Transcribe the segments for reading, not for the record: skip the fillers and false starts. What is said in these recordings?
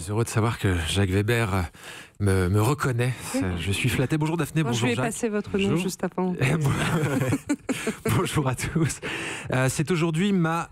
suis heureux de savoir que Jacques Weber me reconnaît. Je suis flatté. Bonjour Daphné, Moi, bonjour je vais Jacques. passer votre nom juste avant. Bonjour à tous. C'est aujourd'hui ma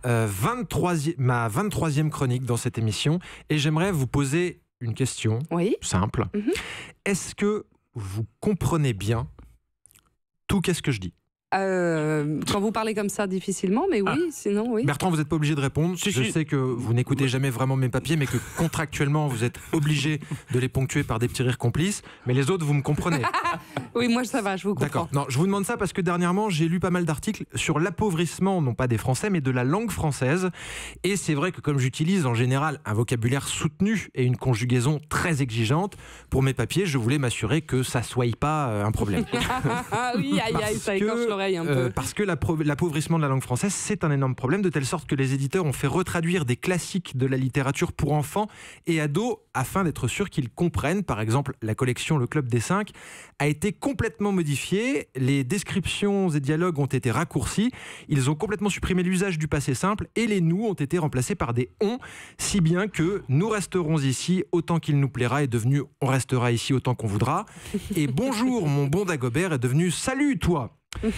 23e chronique dans cette émission et j'aimerais vous poser une question simple. Est-ce que vous comprenez bien tout qu'est-ce que je dis ? Quand vous parlez comme ça, difficilement, mais oui, sinon, oui. Bertrand, vous n'êtes pas obligé de répondre. Je sais que vous n'écoutez jamais vraiment mes papiers, mais que contractuellement, vous êtes obligé de les ponctuer par des petits rires complices. Mais les autres, vous me comprenez. Oui, moi, ça va, je vous comprends. D'accord. Non, je vous demande ça parce que dernièrement, j'ai lu pas mal d'articles sur l'appauvrissement, non pas des Français, mais de la langue française. Et c'est vrai que comme j'utilise en général un vocabulaire soutenu et une conjugaison très exigeante, pour mes papiers, je voulais m'assurer que ça ne soit pas un problème. Oui, aïe, ça écorche l'oreille un peu. Parce que l'appauvrissement de la langue française, c'est un énorme problème, de telle sorte que les éditeurs ont fait retraduire des classiques de la littérature pour enfants et ados afin d'être sûr qu'ils comprennent. Par exemple, la collection Le Club des 5 a été complètement modifiée, les descriptions et dialogues ont été raccourcis, ils ont complètement supprimé l'usage du passé simple et les nous ont été remplacés par des on, si bien que nous resterons ici autant qu'il nous plaira est devenu on restera ici autant qu'on voudra. Et bonjour mon bon Dagobert est devenu salut toi.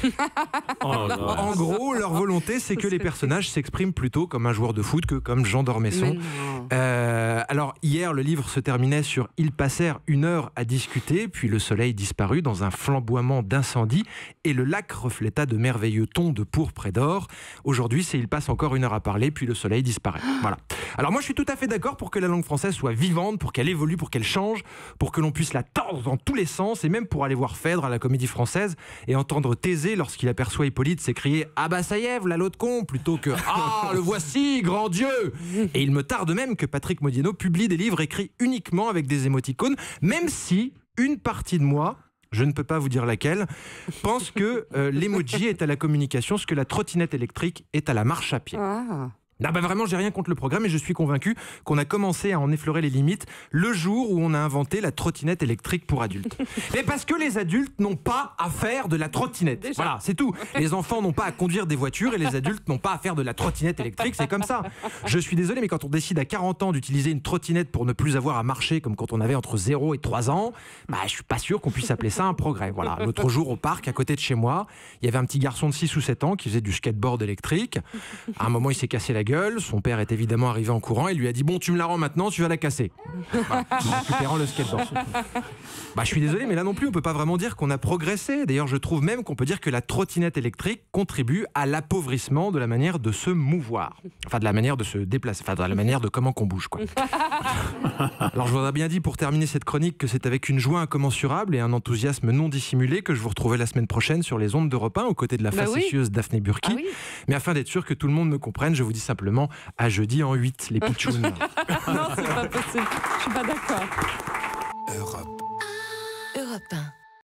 En gros, leur volonté, c'est que les personnages s'expriment plutôt comme un joueur de foot que comme Jean d'Ormesson. Alors, hier, le livre se terminait sur « Ils passèrent 1 heure à discuter, puis le soleil disparut dans un flamboiement d'incendie et le lac refléta de merveilleux tons de pourpre et d'or. » Aujourd'hui, c'est « Ils passent encore 1 heure à parler, puis le soleil disparaît. » Voilà. Alors moi, je suis tout à fait d'accord pour que la langue française soit vivante, pour qu'elle évolue, pour qu'elle change, pour que l'on puisse la tordre dans tous les sens et même pour aller voir Phèdre à la Comédie Française et entendre Thésée, lorsqu'il aperçoit Hippolyte, s'écrier « Ah bah ça y est, voilà l'autre con !» plutôt que « Ah, le voici, grand Dieu !» Et il me tarde même que Patrick Modiano publie des livres écrits uniquement avec des émoticônes, même si une partie de moi, je ne peux pas vous dire laquelle, pense que l'emoji est à la communication ce que la trottinette électrique est à la marche à pied. Non, bah vraiment, j'ai rien contre le programme et je suis convaincu qu'on a commencé à en effleurer les limites le jour où on a inventé la trottinette électrique pour adultes. Mais parce que les adultes n'ont pas à faire de la trottinette. Déjà. Voilà, c'est tout. Les enfants n'ont pas à conduire des voitures et les adultes n'ont pas à faire de la trottinette électrique, c'est comme ça. Je suis désolé, mais quand on décide à 40 ans d'utiliser une trottinette pour ne plus avoir à marcher comme quand on avait entre 0 et 3 ans, bah, je suis pas sûr qu'on puisse appeler ça un progrès. Voilà. L'autre jour au parc, à côté de chez moi, il y avait un petit garçon de 6 ou 7 ans qui faisait du skateboard électrique. À un moment, il s'est cassé la gueule. Son père est évidemment arrivé en courant et lui a dit « Bon, tu me la rends maintenant, tu vas la casser. » Voilà, en récupérant le skateboard. Bah, je suis désolé, mais là non plus, on peut pas vraiment dire qu'on a progressé. D'ailleurs, je trouve même qu'on peut dire que la trottinette électrique contribue à l'appauvrissement de la manière de se mouvoir. Enfin, de la manière de se déplacer. Enfin, de la manière de comment qu'on bouge, quoi. Alors, je vous aurais bien dit, pour terminer cette chronique, que c'est avec une joie incommensurable et un enthousiasme non dissimulé que je vous retrouverai la semaine prochaine sur les ondes d'Europe 1, aux côtés de la facétieuse Daphné Burki. Mais afin d'être sûr que tout le monde me comprenne, je vous dis simplement à jeudi en 8, les pitchouns. Non, c'est pas possible. Je suis pas d'accord. Europe 1.